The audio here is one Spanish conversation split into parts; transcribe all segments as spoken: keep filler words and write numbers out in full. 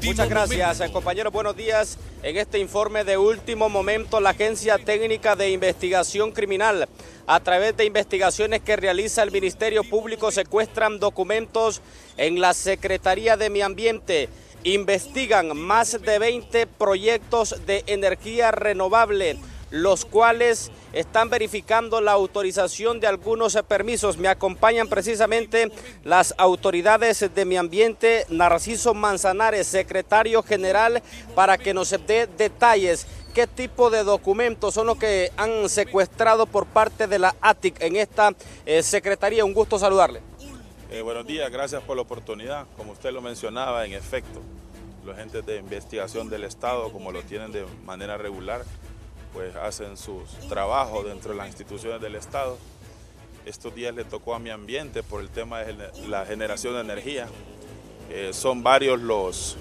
Muchas gracias, eh, compañeros. Buenos días. En este informe de último momento, la Agencia Técnica de Investigación Criminal, a través de investigaciones que realiza el Ministerio Público, secuestran documentos en la Secretaría de Medio Ambiente. Investigan más de veinte proyectos de energía renovable, los cuales están verificando la autorización de algunos permisos. Me acompañan precisamente las autoridades de Medio Ambiente, Narciso Manzanares, secretario general, para que nos dé detalles. ¿Qué tipo de documentos son los que han secuestrado por parte de la A T I C en esta eh, secretaría? Un gusto saludarle. Eh, buenos días, gracias por la oportunidad. Como usted lo mencionaba, en efecto, los agentes de investigación del Estado, como lo tienen de manera regular, pues hacen sus trabajos dentro de las instituciones del Estado. Estos días le tocó a Medio Ambiente por el tema de la generación de energía. Eh, son varios los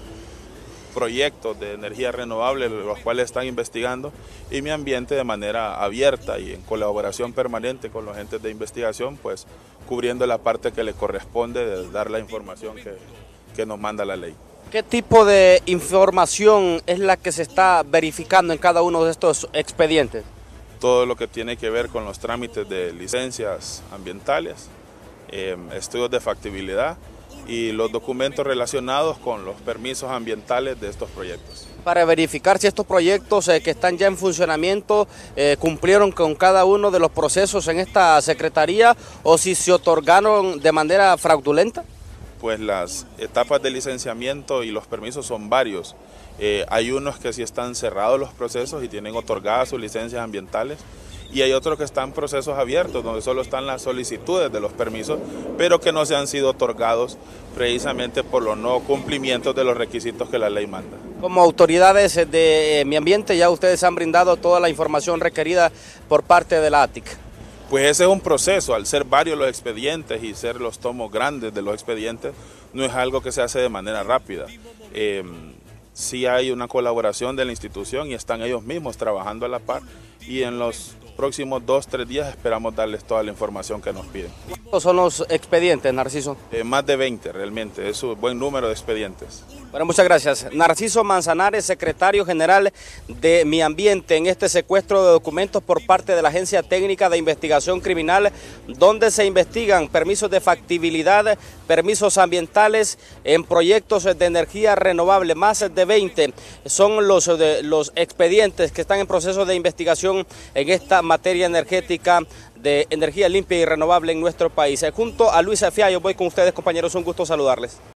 proyectos de energía renovable los cuales están investigando, y Medio Ambiente de manera abierta y en colaboración permanente con los agentes de investigación, pues cubriendo la parte que le corresponde de dar la información que, que nos manda la ley. ¿Qué tipo de información es la que se está verificando en cada uno de estos expedientes? Todo lo que tiene que ver con los trámites de licencias ambientales, eh, estudios de factibilidad y los documentos relacionados con los permisos ambientales de estos proyectos. Para verificar si estos proyectos eh, que están ya en funcionamiento eh, cumplieron con cada uno de los procesos en esta secretaría o si se otorgaron de manera fraudulenta. Pues las etapas de licenciamiento y los permisos son varios. Eh, hay unos que sí están cerrados los procesos y tienen otorgadas sus licencias ambientales, y hay otros que están en procesos abiertos, donde solo están las solicitudes de los permisos, pero que no se han sido otorgados precisamente por los no cumplimientos de los requisitos que la ley manda. Como autoridades de Medio Ambiente, ya ustedes han brindado toda la información requerida por parte de la A T I C. Pues ese es un proceso, al ser varios los expedientes y ser los tomos grandes de los expedientes, no es algo que se hace de manera rápida. Eh, sí hay una colaboración de la institución y están ellos mismos trabajando a la par, y en los próximos dos, tres días esperamos darles toda la información que nos piden. ¿Cuántos son los expedientes, Narciso? Eh, más de veinte realmente, es un buen número de expedientes. Bueno, muchas gracias. Narciso Manzanares, secretario general de Medio Ambiente, en este secuestro de documentos por parte de la Agencia Técnica de Investigación Criminal, donde se investigan permisos de factibilidad, permisos ambientales en proyectos de energía renovable. Más de veinte son los, de, los expedientes que están en proceso de investigación en esta materia energética de energía limpia y renovable en nuestro país. Junto a Luis Fiallo voy con ustedes, compañeros, un gusto saludarles.